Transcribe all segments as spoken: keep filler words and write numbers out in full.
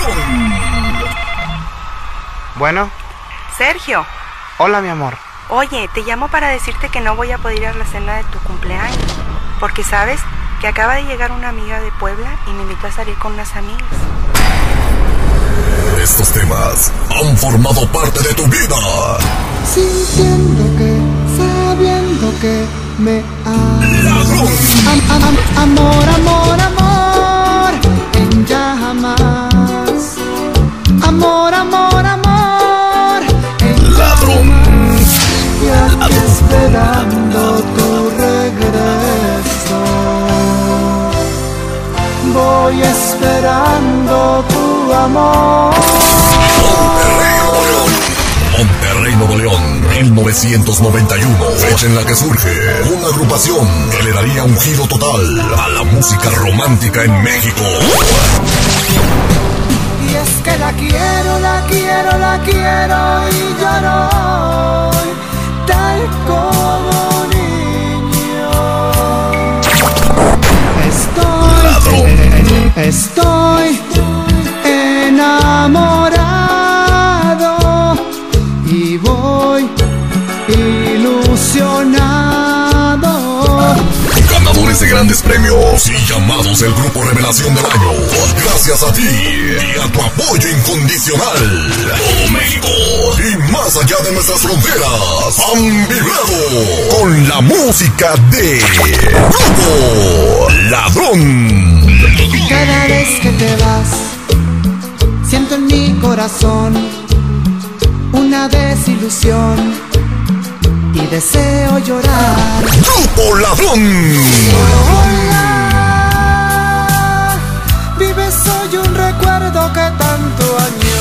Bueno. Sergio. Hola, mi amor. Oye, te llamo para decirte que no voy a poder ir a la cena de tu cumpleaños. Porque sabes que acaba de llegar una amiga de Puebla y me invitó a salir con unas amigas. Estos temas han formado parte de tu vida. Sintiendo que, sabiendo que me amas. Ladrón. Am, am, am, amor, amor, amor, en llamas. Amor, amor, amor, en Ladrón. llamas. Y aquí esperando tu regreso. Voy esperando tu amor. Monterrey, Nuevo León, mil novecientos noventa y uno, fecha en la que surge una agrupación que le daría un giro total a la música romántica en México. Y es que la quiero, la quiero, la quiero y lloro tal como niño. Estoy, estoy enamorado y voy ilusionado. Ganadores de grandes premios y llamados del grupo Revelación del Año. Gracias a ti y a tu apoyo incondicional. Todo México y más allá de nuestras fronteras han vibrado con la música de Grupo Ladrón. Cada vez que te vas, siento en mi corazón una desilusión y deseo llorar. Grupo Ladrón. Hola, vives hoy un recuerdo que tanto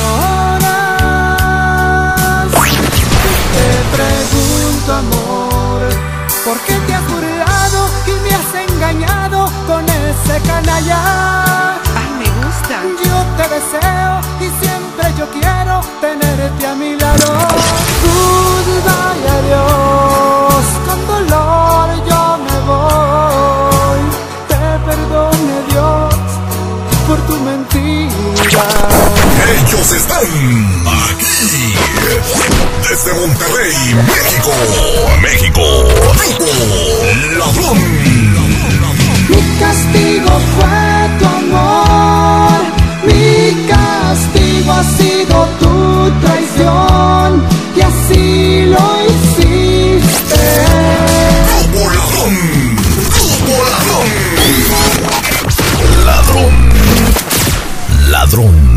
añoras. Te pregunto, amor, ¿por qué te has burlado y me has engañado con ese canalla? Ay, me gusta. Yo te deseo y siempre yo quiero tenerte a mi lado. Goodbye, adiós, con dolor yo me voy. Te perdone Dios por tu mentira. Ellos están aquí desde Monterrey, México. México. Grupo Ladrón. Mi castigo fue tu amor, mi castigo ha sido tu traición, y así lo hiciste. Grupo Ladrón. Grupo Ladrón. Ladrón. Ladrón.